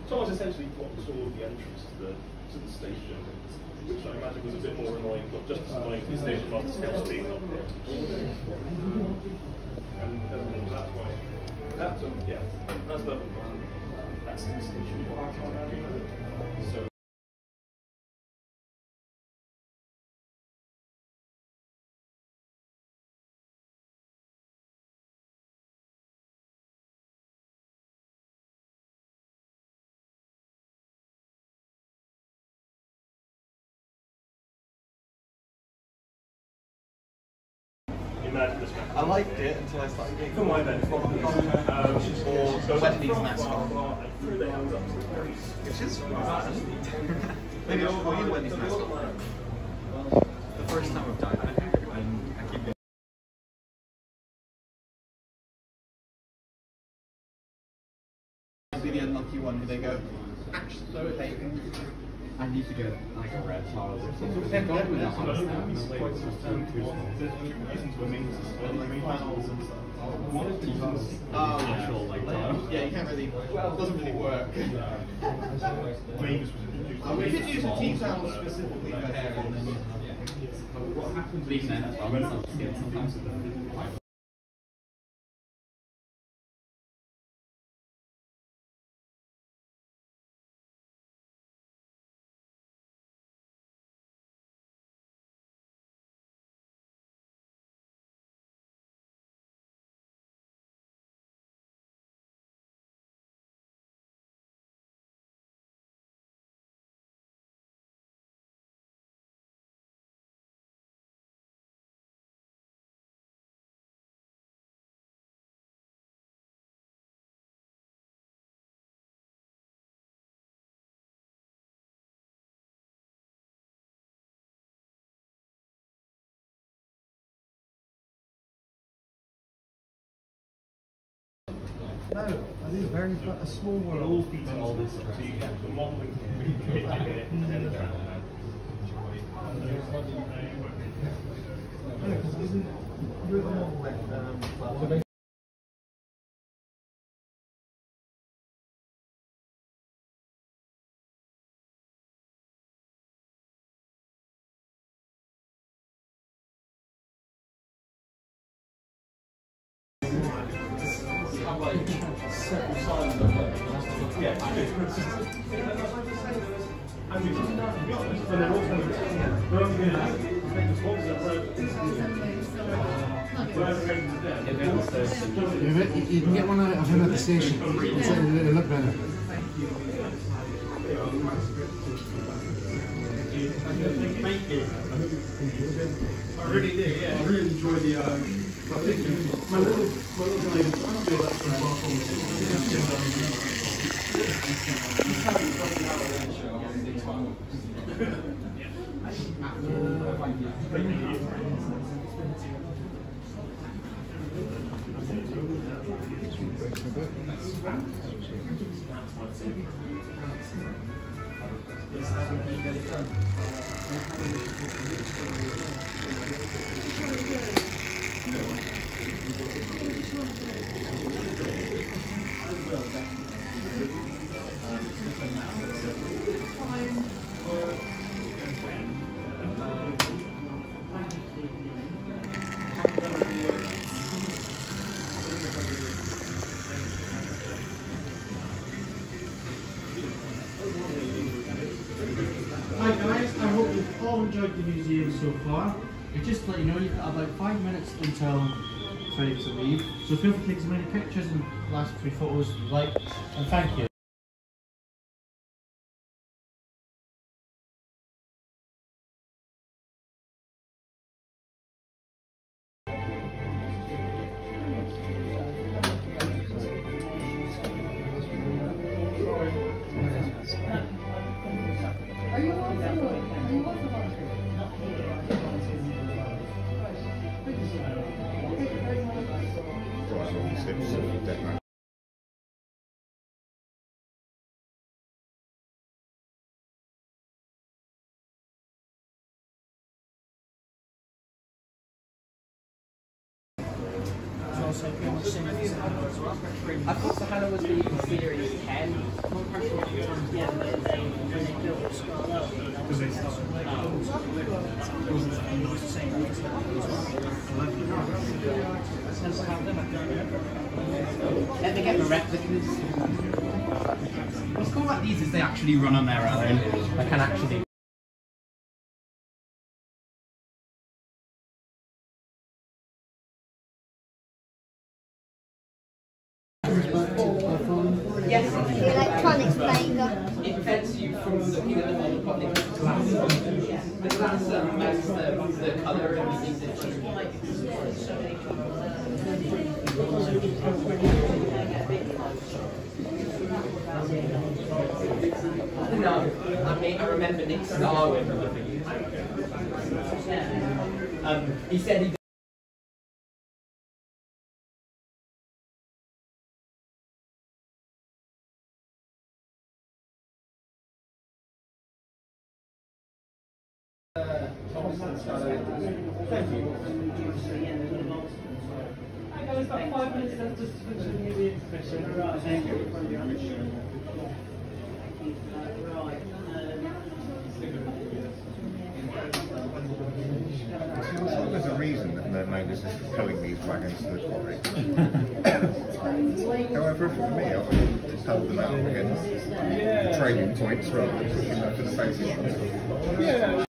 So I was essentially blocked all the entrance to the station, which I imagine was a bit more annoying, not just as annoying to the station master still being up there. And that's why. That's yeah, that's the station. So. I liked it until I started getting Come on then. or Wendy's mascot. Which is maybe I'll call you Wendy's mascot. The first time I've died, I keep it. Be the unlucky one where they go, actually, I need to get like a red tile or something. Thank God with that one. Actual like tile. Yeah, you can't really. It doesn't really work. We could use a T-towel specifically for hair. What happens leaving that sometimes with the No, I think it's very a small world. All feeds all this stuff, so you get the modelling here and then the travel. No, because isn't with the modelling. You can get one of him at the station. It'll look better. Thank you. I really did, yeah. I really enjoyed the my little guy is Hi guys, I hope you've all enjoyed the museum so far. And just to let you know, you've got about 5 minutes until it's ready to leave. So feel free to take as many pictures and last 3 photos as you like. And thank you. I thought the Hannah was the Series 10. Let me get the replicas. What's cool about these is they actually run on their own. They can actually. Yes, the electronics playing. It prevents you from looking at the model public glass. The glass makes the colour and everything that No, I mean, I remember Nick Starwin. He said he Thank you. I know it's about 5 minutes left just to continue the exhibition. Right, thank you. There's a reason that no Magus is towing these wagons to the quarry. However, for me, I want to tow them out against the trading points rather than pushing them to the basic ones. Yeah,